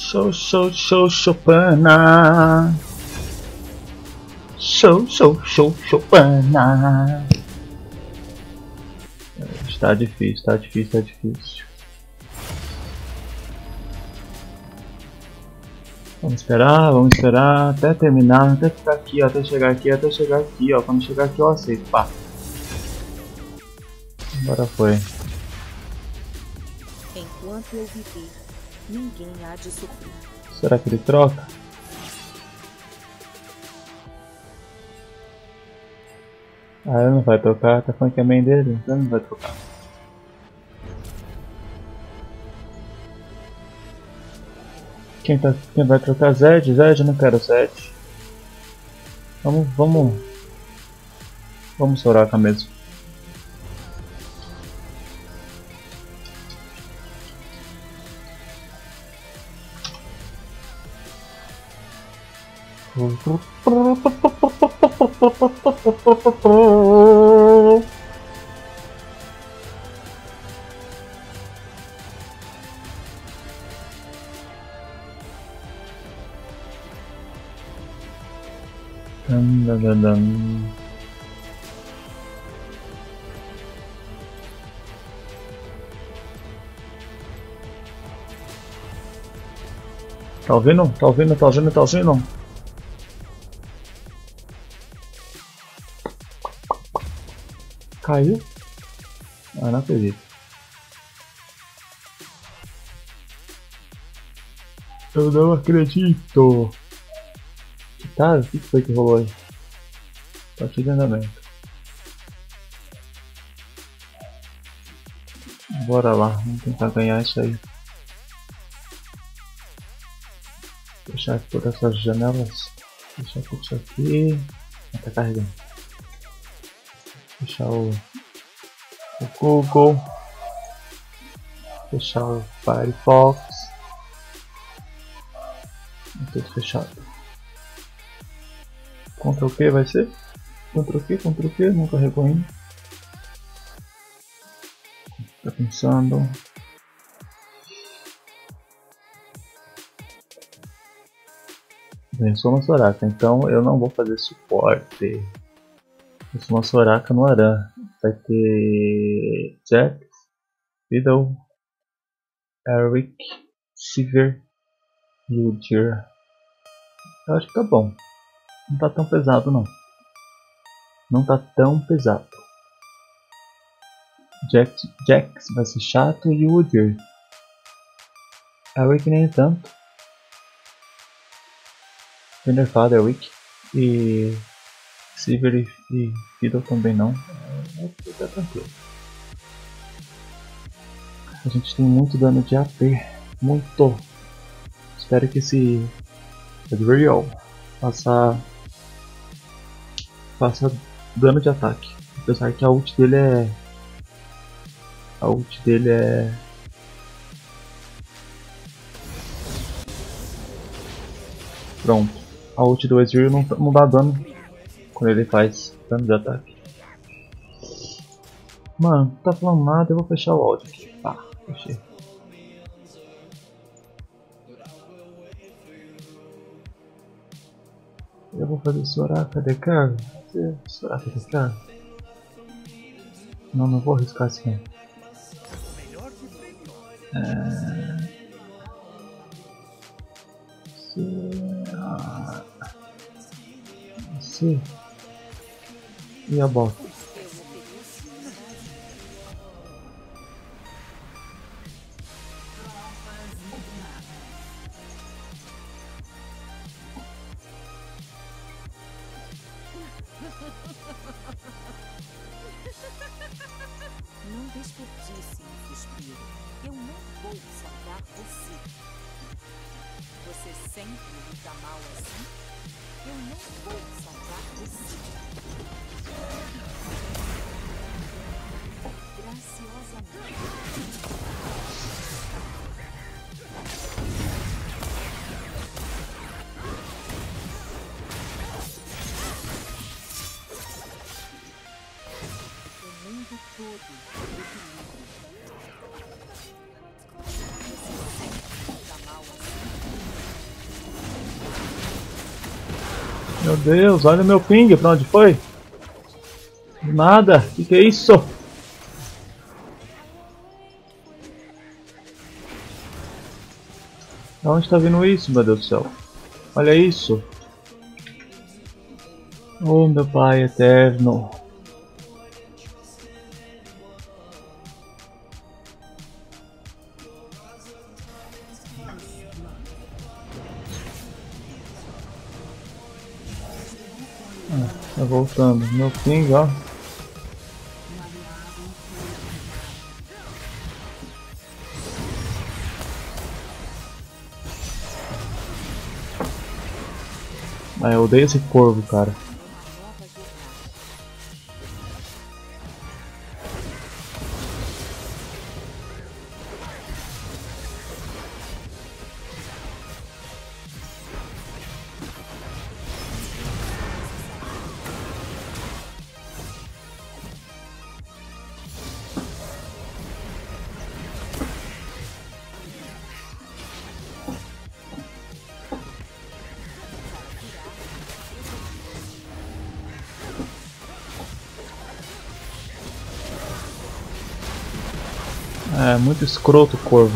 Chopana. Chopana. Está difícil, tá difícil, tá difícil. Vamos esperar até terminar, até ficar aqui, ó, até chegar aqui, ó. Quando chegar aqui eu aceito, pá. Agora foi. Enquanto eu viver, ninguém há de sofrer. Será que ele troca? Ah, ele não vai trocar, tá falando que é main dele, então ele não vai trocar. Quem vai trocar? Zed? Zed, eu não quero Zed. Vamos Soraka mesmo. Tá ouvindo? Tá ouvindo? Tá ouvindo? Tá ouvindo? Caiu? Ah, não acredito. Eu não acredito. Tá, o que foi que rolou aí? Partida de andamento. Bora lá, vamos tentar ganhar isso aí. Fechar aqui todas essas janelas. Fechar tudo isso aqui. Tá carregando. Fechar o Google. Fechar o Firefox. Tudo fechado. Ctrl Q vai ser? Ctrl Q, não carregou ainda. Tá pensando. Bem, eu sou uma Soraka, então eu não vou fazer suporte. Eu sou uma Soraka no Aran. Vai ter Jax, Fiddle, Eric, Sivir e o Jir. Eu acho que tá bom. Não tá tão pesado não. Não tá tão pesado. Jax vai ser chato e o Udyr. Eric nem tanto. Foi nerfado Eric. E Sivir e Fiddle também não. Tá tranquilo. A gente tem muito dano de AP. Muito. Espero que esse Adriel faça dano de ataque. Apesar que a ult dele é pronto. A ult do Ezreal não dá dano quando ele faz dano de ataque. Mano, não tá falando nada, eu vou fechar o áudio aqui. Tá, fechei. Eu vou fazer Soraka de carga. Soraka de carga. Não vou arriscar assim. E a bota? Não desperdice um suspiro. Eu não vou salvar você. Você sempre luta mal assim? Eu não vou salvar você. Graciosamente. Meu Deus, olha meu ping, pra onde foi? Nada, que é isso? Da onde tá vindo isso, meu Deus do céu? Olha isso! Oh, meu Pai eterno! Tá voltando. Meu ping, ó. Ah, eu odeio esse corvo, cara. É muito escroto o corvo.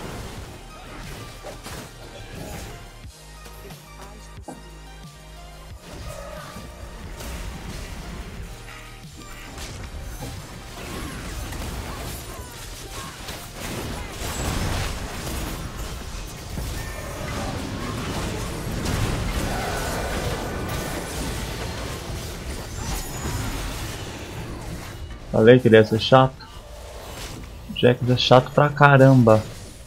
Falei que ele ia ser chato. Jax é chato pra caramba.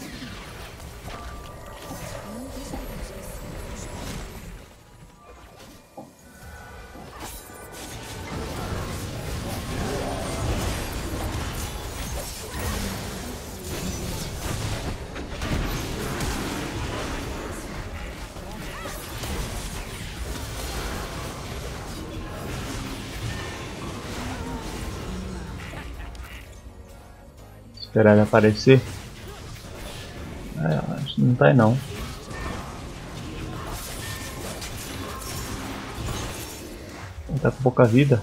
Esperar ele aparecer. É, acho que não tá aí não. Ele tá com pouca vida.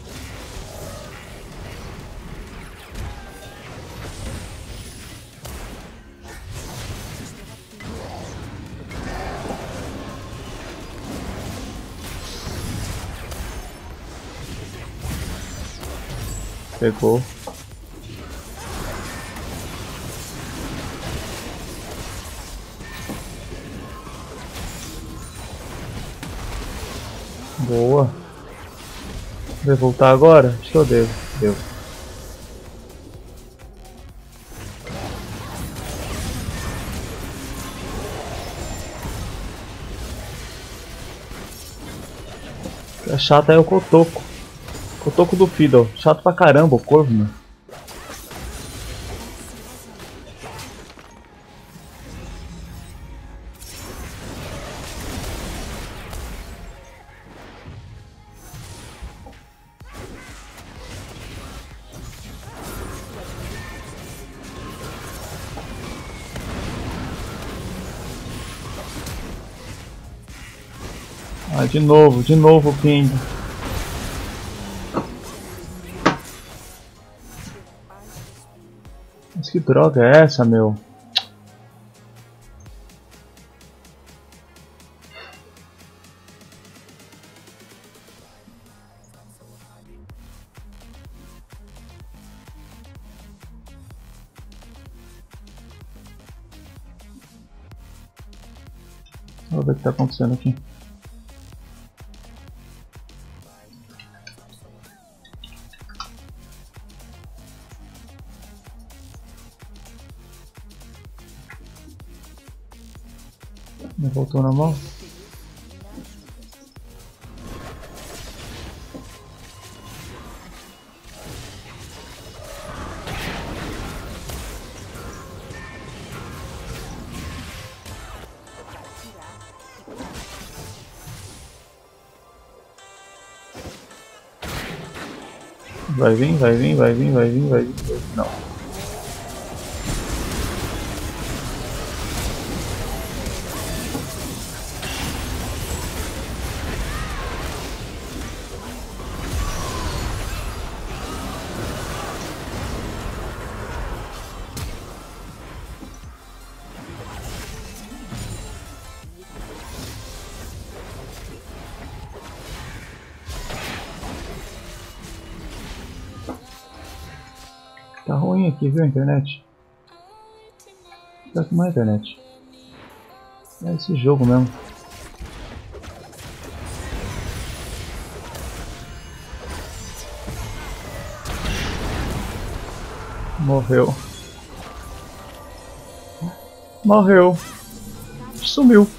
Pegou. Boa. Vai voltar agora? Acho que eu devo. Deu. O que é chato é o Cotoco. Cotoco do Fiddle. Chato pra caramba o corvo, mano. Ah, de novo o ping. Mas que droga é essa, meu? Vamos ver o que tá acontecendo aqui. Me voltou na mão? Vai vir, vai vir, vai vir, vai vir, vai vir. Não. Tá ruim aqui, viu, a internet? Tá com uma internet. É esse jogo mesmo. Morreu. Morreu. Sumiu.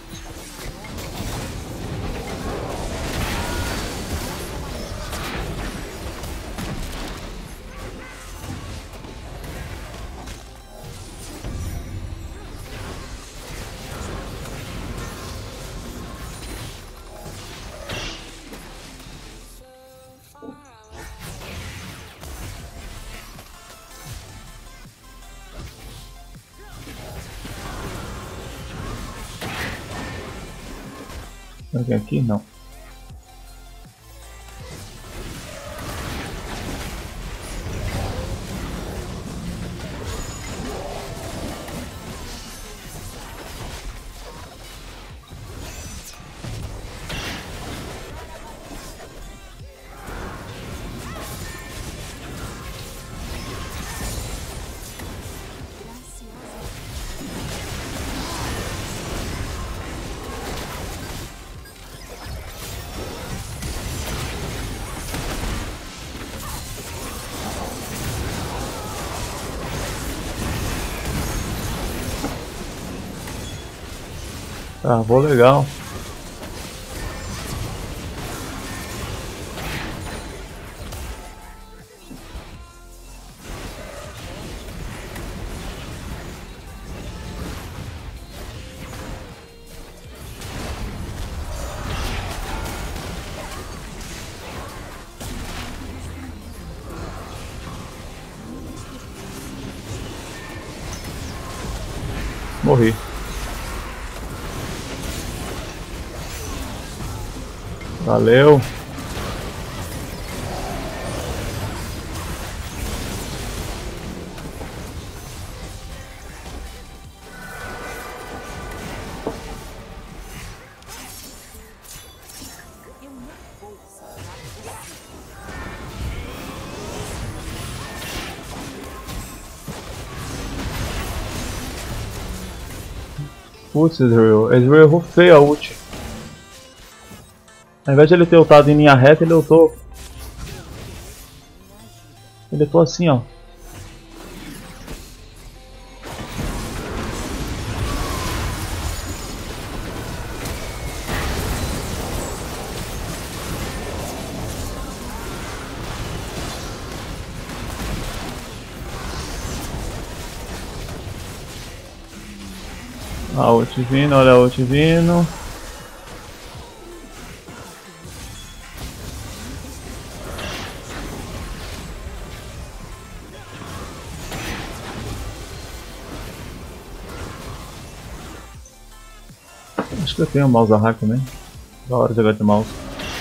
Alguém aqui? Não. Travou legal. Morri. Valeu. Eu não vou salvar você. Putz, Ezreal errou feio a ult. Ao invés de ele ter ultado em linha reta, ele ultou. Ele ultou assim, ó. A ult vindo, olha a ult vindo. Acho que eu tenho o mouse a hack também. Da hora de jogar de mouse.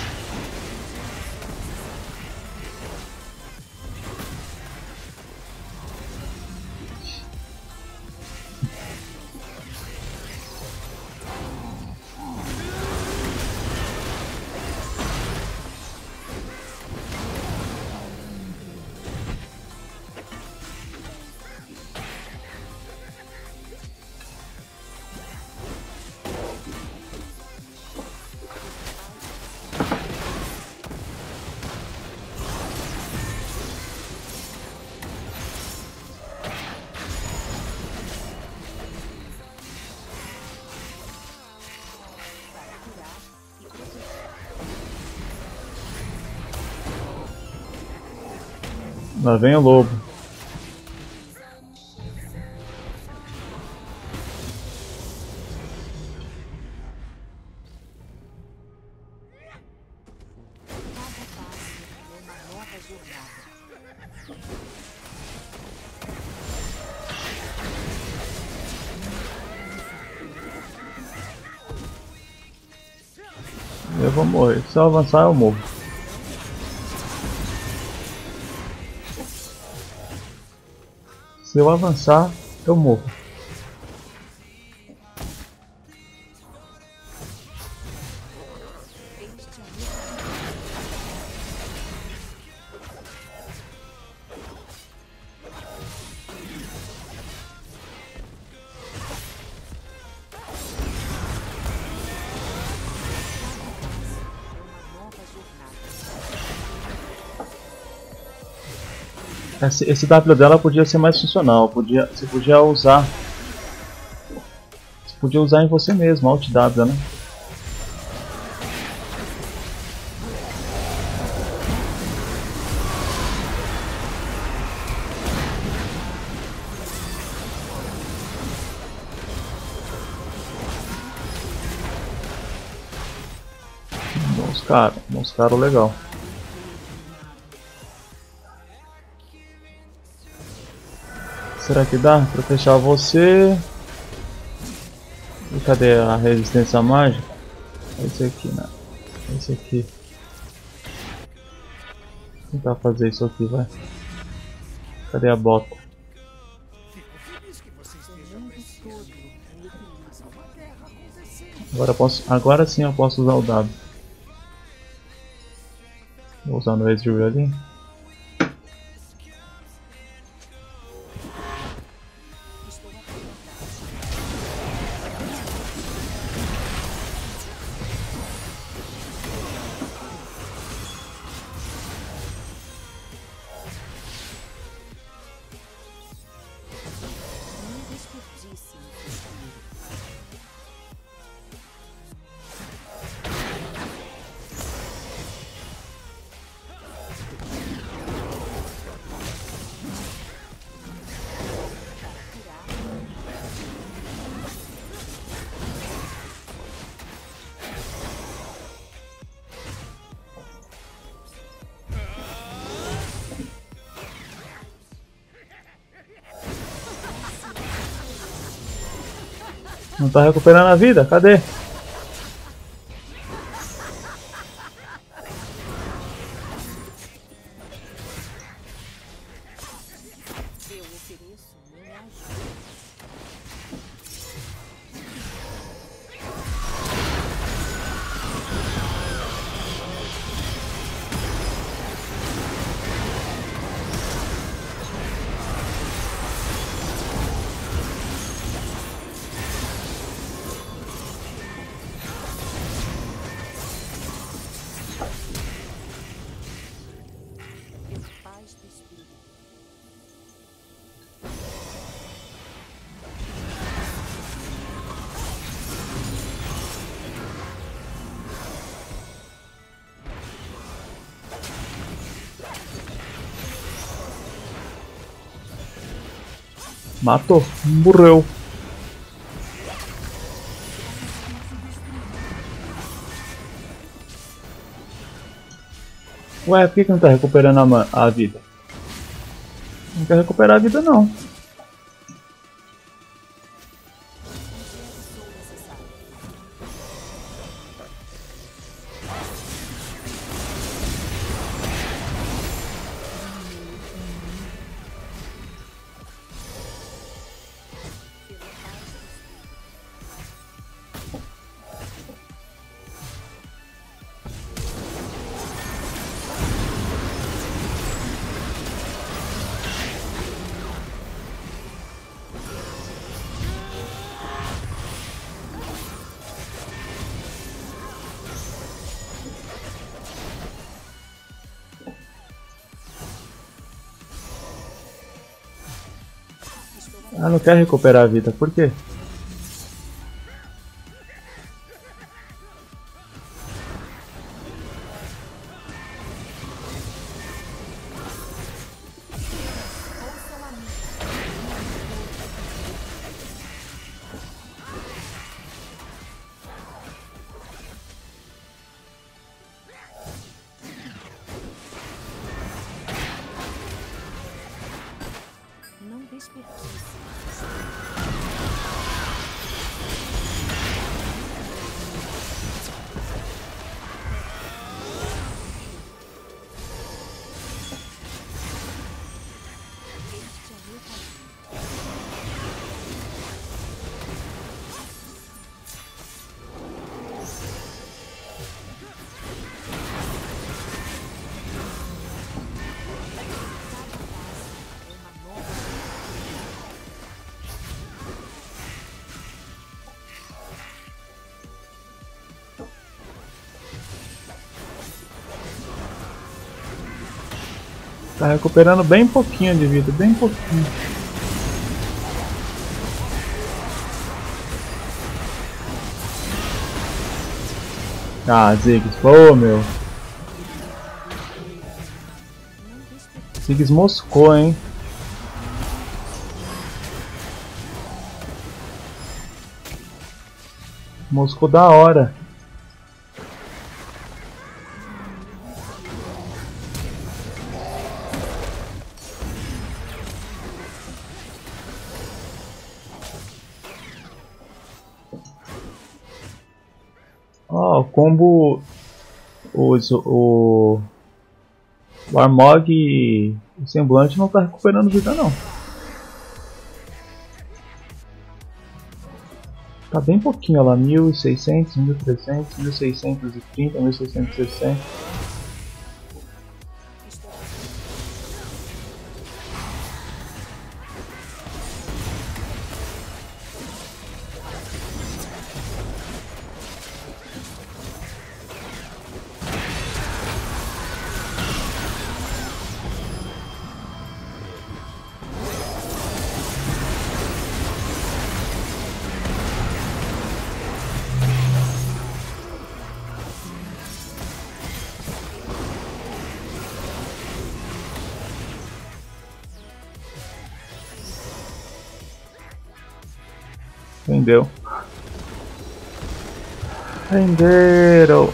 Lá vem o lobo. Cada passo é uma nova jornada. Eu vou morrer. Se eu avançar, eu morro. Se eu avançar, eu morro. Este é o meu caminho. Esse W dela podia ser mais funcional. Você podia usar. Você podia usar em você mesmo, Alt W, né? Bons caras legal. Será que dá pra fechar você? E cadê a resistência mágica? Esse aqui, né? Esse aqui. Vou tentar fazer isso aqui, vai. Cadê a bota? Agora sim eu posso usar o W. Vou usar no Ezreal ali. Não tá recuperando a vida? Cadê? Eu ofereço minha ajuda. Paz do espírito. Matou. Morreu. Ué, por que não tá recuperando a vida? Não quer recuperar a vida não. Ah, não quer recuperar a vida, por quê? Não desperdice. Tá recuperando bem pouquinho de vida, bem pouquinho. Ah, Ziggs, pô, meu. Ziggs moscou, hein. Moscou da hora. Ó, o combo. O Armog e o Semblante não tá recuperando vida não. Tá bem pouquinho, ó lá, 1600, 1300, 1630, 1660. Rendeu. Renderam.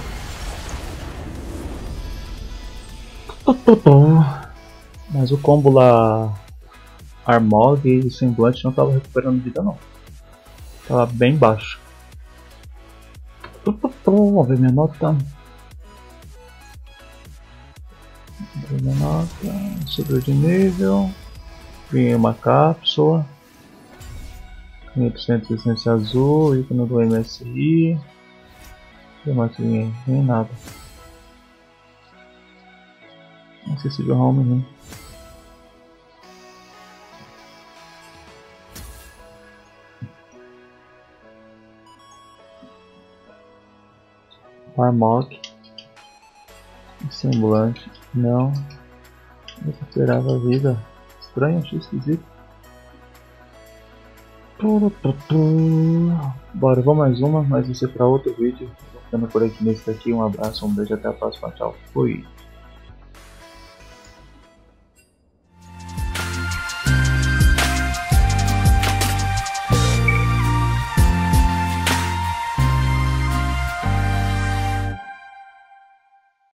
Mas o combo lá, Armog e Semblante não tava recuperando vida não. Tava bem baixo. Vamos ver minha nota. Minha nota. Subiu de nível. Ganhei uma cápsula. 100% de essência azul, ícone do MSI. O que mais que ganhei? Nem nada. Não sei se viu home, né? Armog. Semblante. Não. Eu recuperava a vida. Estranho, achei esquisito. Bora, vou mais uma, mas vai ser para outro vídeo. Vou ficando por aqui nesse daqui. Um abraço, um beijo, até a próxima. Tchau. Fui.